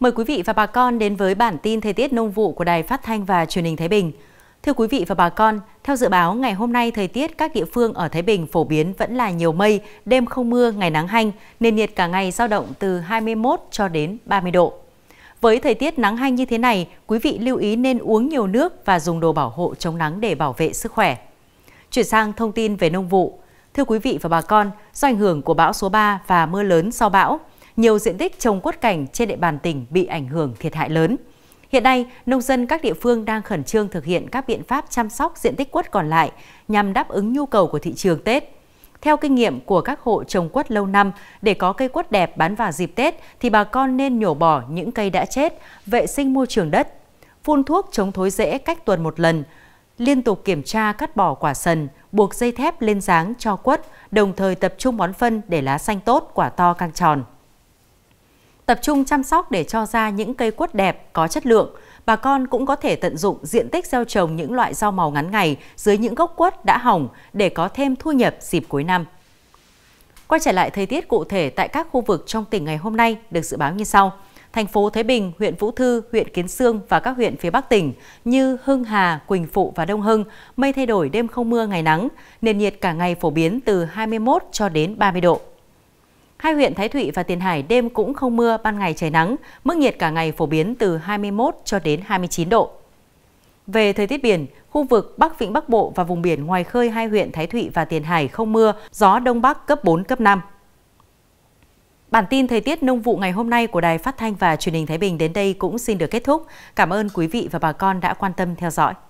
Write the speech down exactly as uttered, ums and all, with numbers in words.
Mời quý vị và bà con đến với bản tin thời tiết nông vụ của Đài Phát thanh và Truyền hình Thái Bình. Thưa quý vị và bà con, theo dự báo ngày hôm nay thời tiết các địa phương ở Thái Bình phổ biến vẫn là nhiều mây, đêm không mưa, ngày nắng hanh, nền nhiệt cả ngày dao động từ hai mươi mốt cho đến ba mươi độ. Với thời tiết nắng hanh như thế này, quý vị lưu ý nên uống nhiều nước và dùng đồ bảo hộ chống nắng để bảo vệ sức khỏe. Chuyển sang thông tin về nông vụ. Thưa quý vị và bà con, do ảnh hưởng của bão số ba và mưa lớn sau bão, nhiều diện tích trồng quất cảnh trên địa bàn tỉnh bị ảnh hưởng thiệt hại lớn. Hiện nay, nông dân các địa phương đang khẩn trương thực hiện các biện pháp chăm sóc diện tích quất còn lại nhằm đáp ứng nhu cầu của thị trường Tết. Theo kinh nghiệm của các hộ trồng quất lâu năm, để có cây quất đẹp bán vào dịp Tết thì bà con nên nhổ bỏ những cây đã chết, vệ sinh môi trường đất, phun thuốc chống thối rễ cách tuần một lần, liên tục kiểm tra cắt bỏ quả sần, buộc dây thép lên dáng cho quất, đồng thời tập trung bón phân để lá xanh tốt, quả to căng tròn. Tập trung chăm sóc để cho ra những cây quất đẹp, có chất lượng. Bà con cũng có thể tận dụng diện tích gieo trồng những loại rau màu ngắn ngày dưới những gốc quất đã hỏng để có thêm thu nhập dịp cuối năm. Quay trở lại thời tiết cụ thể tại các khu vực trong tỉnh ngày hôm nay được dự báo như sau. Thành phố Thái Bình, huyện Vũ Thư, huyện Kiến Xương và các huyện phía Bắc tỉnh như Hưng Hà, Quỳnh Phụ và Đông Hưng, mây thay đổi, đêm không mưa, ngày nắng, nền nhiệt cả ngày phổ biến từ hai mươi mốt cho đến ba mươi độ. Hai huyện Thái Thụy và Tiền Hải đêm cũng không mưa, ban ngày trời nắng, mức nhiệt cả ngày phổ biến từ hai mươi mốt cho đến hai mươi chín độ. Về thời tiết biển, khu vực Bắc Vịnh Bắc Bộ và vùng biển ngoài khơi hai huyện Thái Thụy và Tiền Hải không mưa, gió Đông Bắc cấp bốn, cấp năm. Bản tin thời tiết nông vụ ngày hôm nay của Đài Phát thanh và Truyền hình Thái Bình đến đây cũng xin được kết thúc. Cảm ơn quý vị và bà con đã quan tâm theo dõi.